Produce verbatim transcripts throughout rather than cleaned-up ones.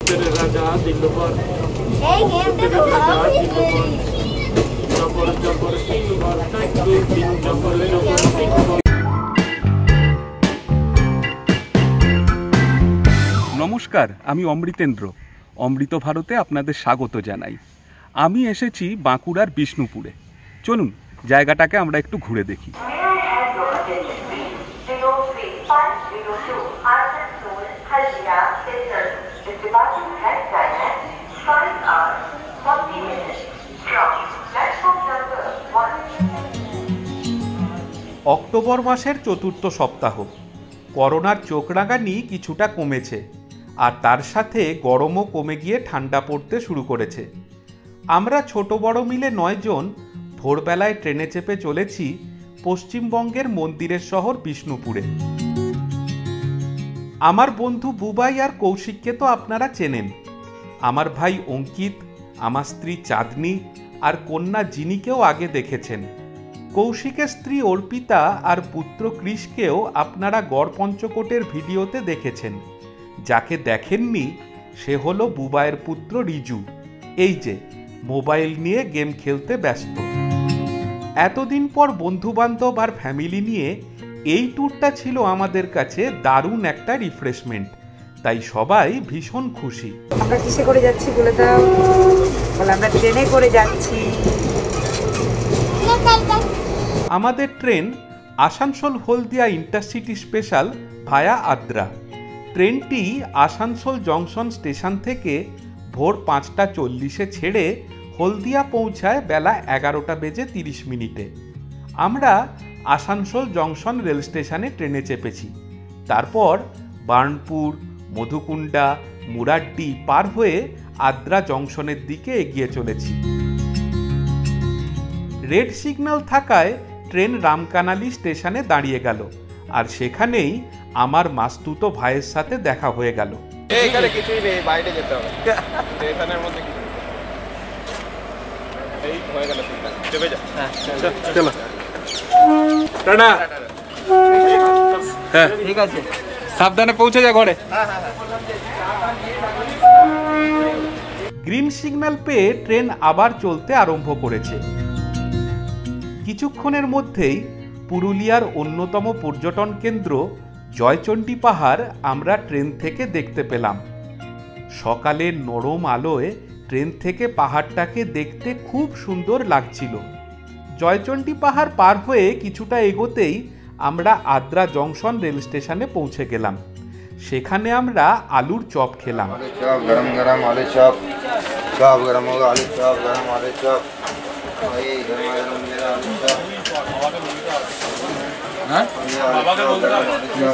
নমস্কার, আমি অমৃতেন্দ্র। অমৃত ভারতে আপনাদের স্বাগত জানাই। আমি এসেছি বাঁকুড়ার বিষ্ণুপুরে। চলুন জায়গাটাকে আমরা একটু ঘুরে দেখি। অক্টোবর মাসের চতুর্থ সপ্তাহ। করোনার চোখরাঙানি কিছুটা কমেছে, আর তার সাথে গরমও কমে গিয়ে ঠান্ডা পড়তে শুরু করেছে। আমরা ছোট বড় মিলে নয় জন ভোরবেলায় ট্রেনে চেপে চলেছি পশ্চিমবঙ্গের মন্দিরের শহর বিষ্ণুপুরে। আমার বন্ধু বুবাই আর কৌশিককে তো আপনারা চেনেন। আমার ভাই অঙ্কিত, আমার স্ত্রী চাঁদনি আর কন্যা জিনিকেও আগে দেখেছেন। কৌশিকের স্ত্রী অর্পিতা আর পুত্র কৃষকেও আপনারা গড়পঞ্চকোটের ভিডিওতে দেখেছেন। যাকে দেখেননি সে হলো বুবাইয়ের পুত্র রিজু, এই যে মোবাইল নিয়ে গেম খেলতে ব্যস্ত। এতদিন পর বন্ধু বান্ধব আর ফ্যামিলি নিয়ে এই ট্যুরটা ছিল আমাদের কাছে দারুণ একটা রিফ্রেশমেন্ট, তাই সবাই ভীষণ খুশি। আমরা কিসে করে যাচ্ছি বলে দাও? বলে আমরা ট্রেনে করে যাচ্ছি। আমাদের train Asansol Haldia intercity special via Adra. ট্রেনটি আসানসোল জংশন স্টেশন থেকে ভোর পাঁচটা চল্লিশে ছেড়ে হলদিয়া পৌঁছায় বেলা এগারোটা বেজে তিরিশ মিনিটে। আমরা আসানসোল জংশন রেল স্টেশনে ট্রেনে চেপেছি। তারপর বার্নপুর, মধুকুণ্ডা, মুরাড্ডি পার হয়ে আদ্রা জংশনের দিকে এগিয়ে চলেছি। রেড সিগন্যাল থাকায় ট্রেন রামকানালি স্টেশনে দাঁড়িয়ে গেল, আর সেখানেই আমার মাস্তুতো ভাইয়ের সাথে দেখা হয়ে গেল। এখানে কিছুই নেই, বাইরে যেতে হবে। স্টেশনের মধ্যে কিছু এই হয়ে গেল, চেপে যা। হ্যাঁ চলো টাটা। হ্যাঁ ঠিক আছে, সাবধানে পৌঁছে যা ঘরে। হ্যাঁ হ্যাঁ গ্রিন সিগন্যাল পেয়ে ট্রেন আবার চলতে আরম্ভ করেছে। কিছুক্ষণের মধ্যেই পুরুলিয়ার অন্যতম পর্যটন কেন্দ্র জয়চণ্ডী পাহাড় আমরা ট্রেন থেকে দেখতে পেলাম। সকালের নরম আলোয় ট্রেন থেকে পাহাড়টাকে দেখতে খুব সুন্দর লাগছিল। জয়চণ্ডী পাহাড় পার হয়ে কিছুটা এগোতেই আমরা আদ্রা জংশন রেল স্টেশনে পৌঁছে গেলাম। সেখানে আমরা আলুর চপ খেলাম। গরম গরম আলু চপ, চপ গরম হোগা, আলু চপ গরম, আলু চপ ভাই গরম গরম মেরা আলু চপ। হ্যাঁ বাবাকে বলতে হবে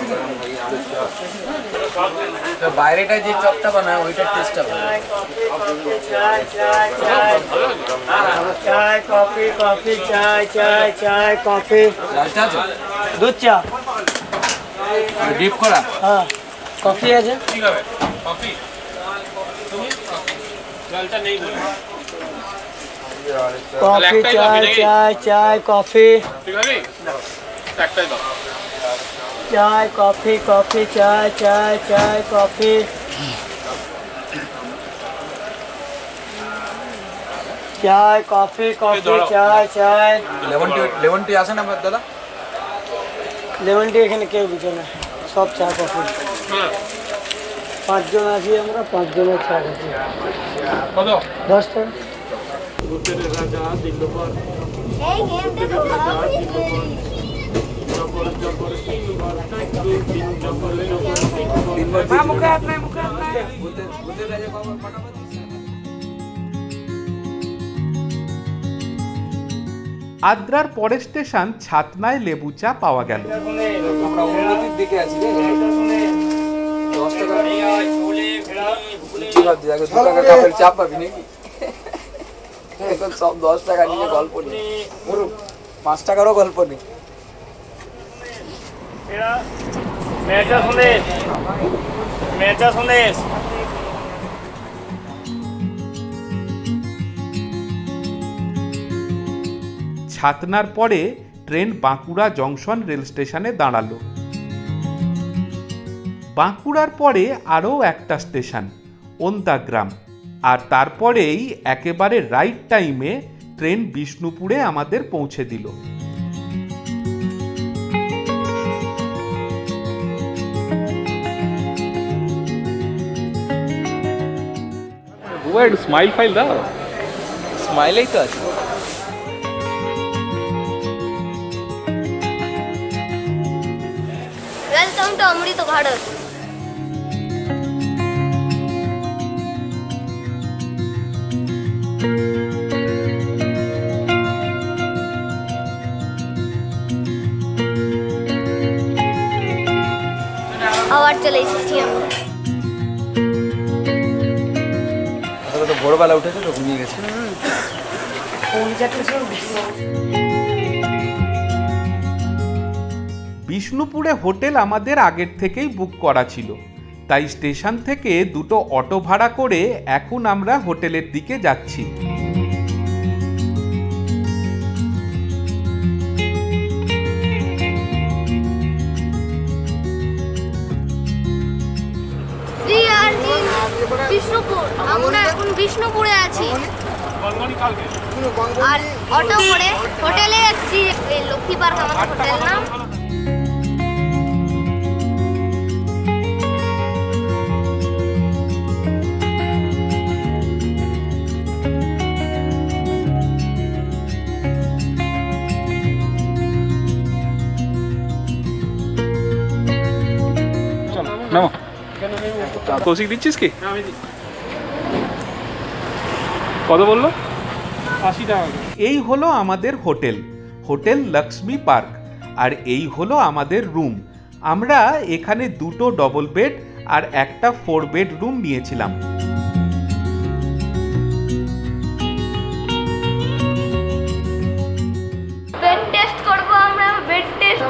তো বাইরেটা যে চপটা বানায় ওইটার টেস্টটা ভালো। চায় চায় চায় চায় কফি কফি চায় চায় চায় কফি। চা চা দুধ চা ডিপ করা। হ্যাঁ কফি আছে। ঠিক আছে কফি তুমি জলটা নেই বলে কফি চায় চায় চায় কফি। ঠিক আছে একটাই দাও। চায় কফি কফি চায় চায় চায় কফি। চায় কফি কফি চায় চায়। লেমন টি লেমন টি আছে না দাদা? লেমন টি এখানে কেউ বুঝে না, সব চা কফি। পাঁচজন আছি আমরা, পাঁচজনের চা কফি। কত? দশ টাকা। আদ্রার পরের স্টেশন ছাতনায় লেবু চা পাওয়া গেল। আমরা উন্নতির দিকে আছি রে। দশ টাকা দু টাকা কাপের চা পাবি নাকি? এখন সব দশ টাকা নিয়ে গল্প নেই, পাঁচ টাকারও গল্প নেই। মেয়েটা শুনিস, মেয়েটা শুনিস। ছাতনার পরে ট্রেন বাঁকুড়া জংশন রেল স্টেশনে দাঁড়ালো। বাঁকুড়ার পরে আরও একটা স্টেশন ওন্দাগ্রাম, আর তারপরেই একেবারে রাইট টাইমে ট্রেন বিষ্ণুপুরে আমাদের পৌঁছে দিল। স্মাইল ফাইল দাও, স্মাইলেই তো আছে। Welcome to Amrit Bharat. আবার চলে এসেছি আমরা। তো ভোরবেলা উঠেছে তো ঘুমিয়ে গেছে। বিষ্ণুপুরে হোটেল আমাদের আগের থেকেই বুক করা ছিল, তাই স্টেশন থেকে দুটো অটো ভাড়া করে এখন আমরা হোটেলের দিকে যাচ্ছি। বিষ্ণুপুর, আমরা এখন বিষ্ণুপুরে আছি আর অটো করে হোটেলে যাচ্ছি। লক্ষ্মী পার্ক আমাদের হোটেল নাম। নামো। কৌশিক দিচ্ছিস কি? কত বললো? আশি টাকা। এই হলো আমাদের হোটেল, হোটেল লক্ষ্মী পার্ক, আর এই হলো আমাদের রুম। আমরা এখানে দুটো ডবল বেড আর একটা ফোর বেড রুম নিয়েছিলাম। বেড টেস্ট করব আমরা, বেড টেস্ট।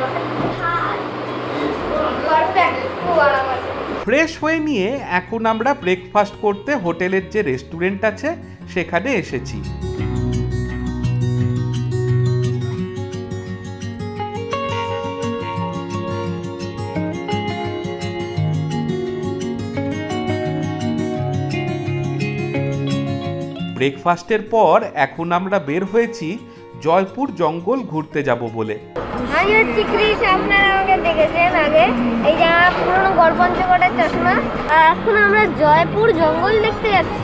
পারফেক্ট, খুব আরাম আছে। ফ্রেশ হয়ে নিয়ে এখন আমরা ব্রেকফাস্ট করতে হোটেলের যে রেস্টুরেন্ট আছে সেখানে এসেছি। ব্রেকফাস্টের পর এখন আমরা বের হয়েছি জয়পুর জঙ্গল ঘুরতে যাব বলে। আমি হচ্ছি ক্রিস, আপনারা আমাকে দেখেছেন আগে, এই যে আমার পুরনো গড়পঞ্চকোটের চশমা। আর এখন আমরা জয়পুর জঙ্গল দেখতে যাচ্ছি।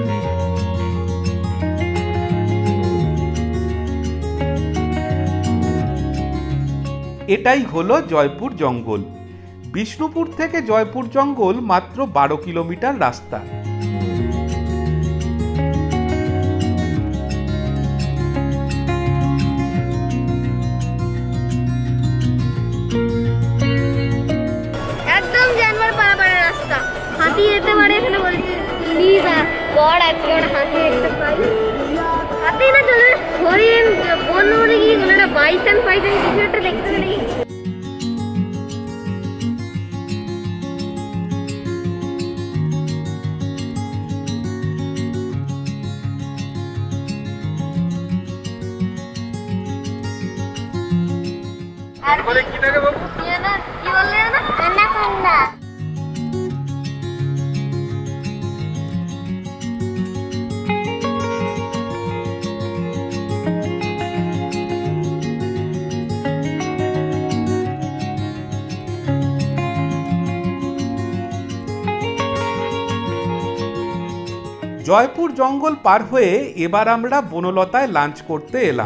এটাই হলো জয়পুর জঙ্গল। বিষ্ণুপুর থেকে জয়পুর জঙ্গল মাত্র বারো কিলোমিটার রাস্তা। একদম জানবার পারাপারের রাস্তা, হাতি যেতে পারে এখানে বলছে। প্লিজ গড, আজকে আমরা হাতি দেখতে পাই। হাতি না চলে হরিণ, বন মুরগি, কোনো একটা বাইসন ফাইসন কিছু একটা দেখতে পারি। আর কি থাকে বাবু? কি বললে না? অ্যানাকোন্ডা। জয়পুর জঙ্গল পার হয়ে এবার আমরা বনলতায় লাঞ্চ করতে এলাম।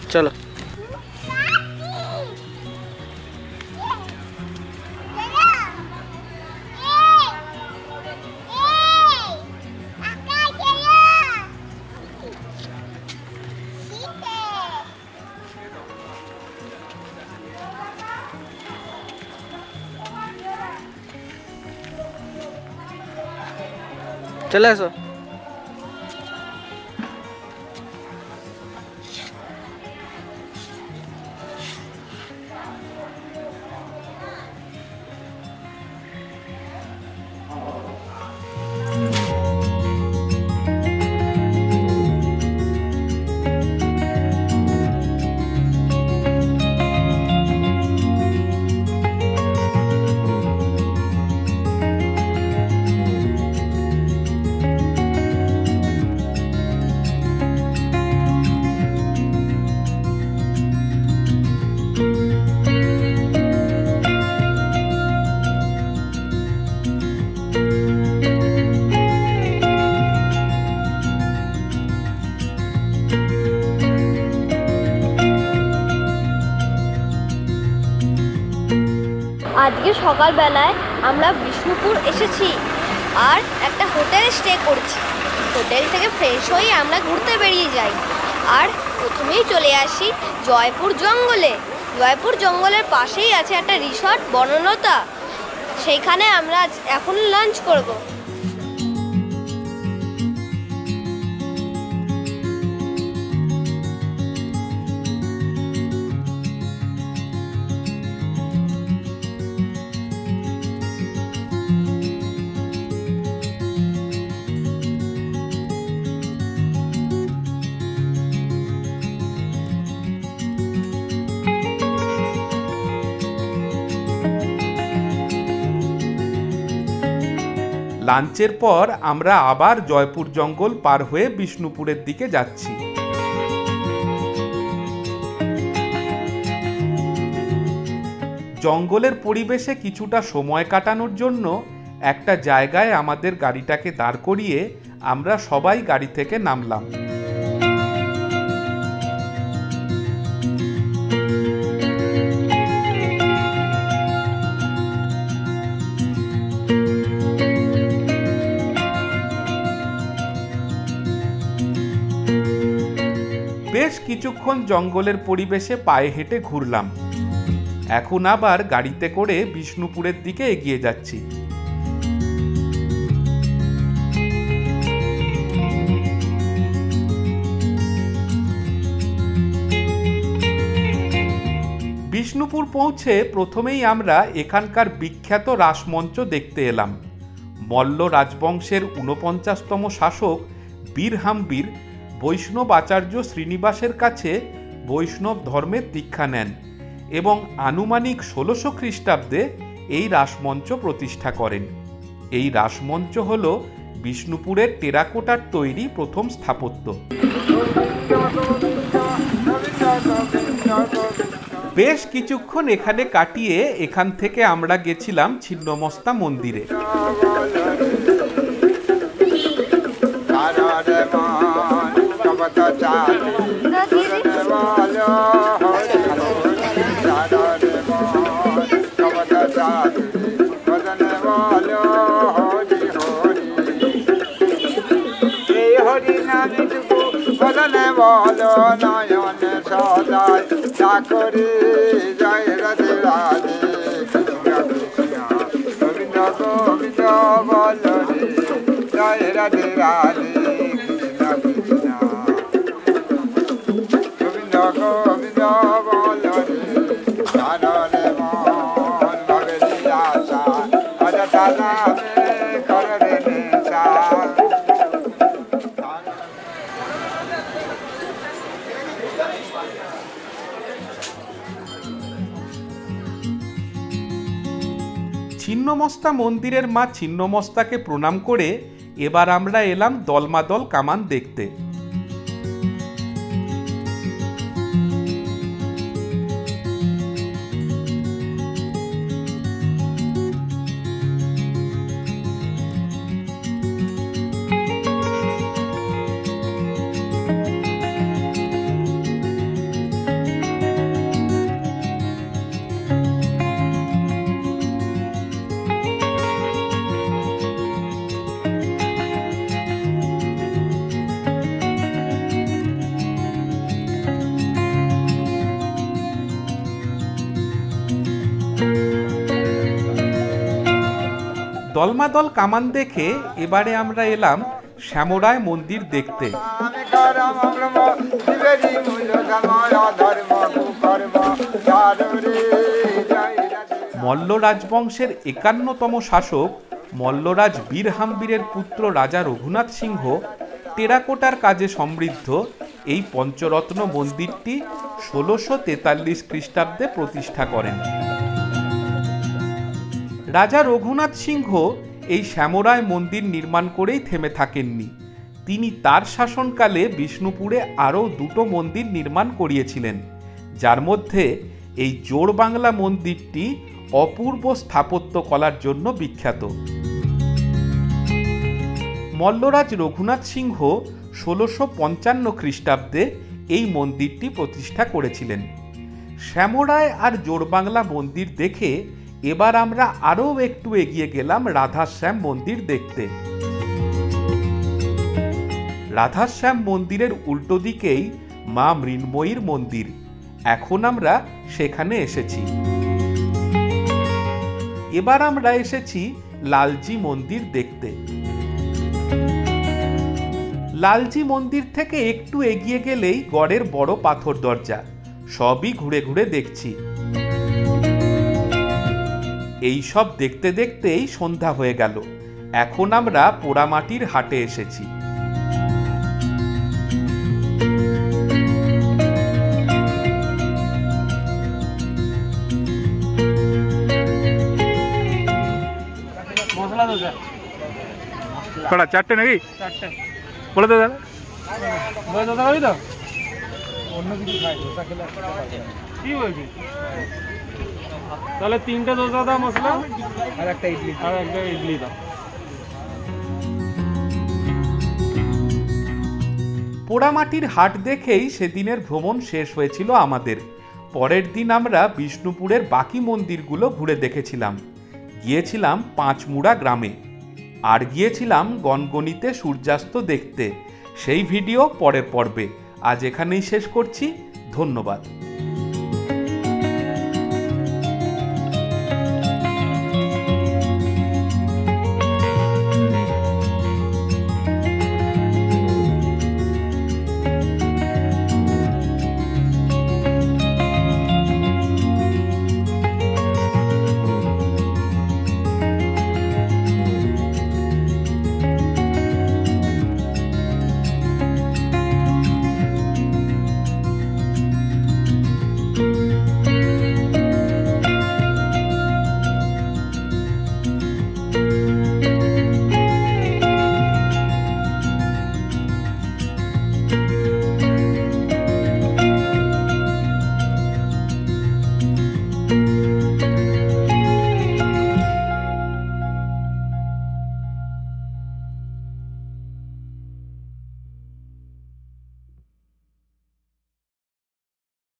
চলো। চলে আসো। আজকে সকালবেলায় আমরা বিষ্ণুপুর এসেছি আর একটা হোটেলে স্টে করছি। হোটেল থেকে ফ্রেশ হয়ে আমরা ঘুরতে বেরিয়ে যাই আর প্রথমেই চলে আসি জয়পুর জঙ্গলে। জয়পুর জঙ্গলের পাশেই আছে একটা রিসর্ট বনলতা, সেইখানে আমরা এখন লাঞ্চ করব। লাঞ্চের পর আমরা আবার জয়পুর জঙ্গল পার হয়ে বিষ্ণুপুরের দিকে যাচ্ছি। জঙ্গলের পরিবেশে কিছুটা সময় কাটানোর জন্য একটা জায়গায় আমাদের গাড়িটাকে দাঁড় করিয়ে আমরা সবাই গাড়ি থেকে নামলাম। বেশ কিছুক্ষণ জঙ্গলের পরিবেশে পায়ে হেঁটে ঘুরলাম। এখন আবার গাড়িতে করে বিষ্ণুপুরের দিকে এগিয়ে যাচ্ছি। বিষ্ণুপুর পৌঁছে প্রথমেই আমরা এখানকার বিখ্যাত রাসমঞ্চ দেখতে এলাম। মল্ল রাজবংশের ঊনপঞ্চাশতম শাসক বীরহাম্বীর বৈষ্ণব আচার্য শ্রীনিবাসের কাছে বৈষ্ণব ধর্মের দীক্ষা নেন এবং আনুমানিক ষোলোশো খ্রিস্টাব্দে এই রাসমঞ্চ প্রতিষ্ঠা করেন। এই রাসমঞ্চ হল বিষ্ণুপুরের টেরাকোটার তৈরি প্রথম স্থাপত্য। বেশ কিছুক্ষণ এখানে কাটিয়ে এখান থেকে আমরা গেছিলাম ছিন্নমস্তা মন্দিরে। বলো নয়নে সদাই চাকরি জয় রাধে রাধে গোবিন্দ গোবিন্দ বল রে জয় রাধে রাধে কৃষ্ণ কৃষ্ণ গোবিন্দ গোবিন্দ বল রে সারে মন ভগরি আশা অযথা নামে করে নেশা। ছিন্নমস্তা মন্দিরের মা ছিন্নমস্তাকে প্রণাম করে এবার আমরা এলাম দলমাদল কামান দেখতে। দলমাদল কামান দেখে এবারে আমরা এলাম শ্যামরায় মন্দির দেখতে। মল্ল রাজবংশের একান্নতম শাসক মল্লরাজ বীরহাম্বীরের পুত্র রাজা রঘুনাথ সিংহ টেরাকোটার কাজে সমৃদ্ধ এই পঞ্চরত্ন মন্দিরটি ষোলোশো তেতাল্লিশ খ্রিস্টাব্দে প্রতিষ্ঠা করেন। রাজা রঘুনাথ সিংহ এই শ্যামরায় মন্দির নির্মাণ করেই থেমে থাকেননি। তিনি তার শাসনকালে বিষ্ণুপুরে আরও দুটো মন্দির নির্মাণ করিয়েছিলেন, যার মধ্যে এই জোড়বাংলা মন্দিরটি অপূর্ব স্থাপত্য কলার জন্য বিখ্যাত। মল্লরাজ রঘুনাথ সিংহ ষোলোশো পঞ্চান্ন খ্রিস্টাব্দে এই মন্দিরটি প্রতিষ্ঠা করেছিলেন। শ্যামরায় আর জোড়বাংলা মন্দির দেখে এবার আমরা আরও একটু এগিয়ে গেলাম রাধাশ্যাম মন্দির দেখতে। রাধাশ্যাম মন্দিরের উল্টো দিকেই মা মৃন্ময়ীর মন্দির। এখন আমরা সেখানে এসেছি। এবার আমরা এসেছি লালজি মন্দির দেখতে। লালজি মন্দির থেকে একটু এগিয়ে গেলেই গড়ের বড় পাথর দরজা। সবই ঘুরে ঘুরে দেখছি। এই সব দেখতে দেখতেই সন্ধ্যা হয়ে গেল। এখন আমরা পোড়ামাটির হাটে এসেছি। মশলা দোসা কটা চারটে নাকি? চারটে বলে দে দাদা। বলে দাদা খাবি তো? অন্য কিছু খাই, দোসা খেলে কি বলছি? তাহলে তিনটে দোসা দাও মশলা আর একটা ইডলি আর একটা ইডলি দাও। পোড়ামাটির হাট দেখেই সেদিনের ভ্রমণ শেষ হয়েছিল আমাদের। পরের দিন আমরা বিষ্ণুপুরের বাকি মন্দিরগুলো ঘুরে দেখেছিলাম। গিয়েছিলাম পাঁচমুড়া গ্রামে, আর গিয়েছিলাম গনগনিতে সূর্যাস্ত দেখতে। সেই ভিডিও পরের পর্বে। আজ এখানেই শেষ করছি। ধন্যবাদ।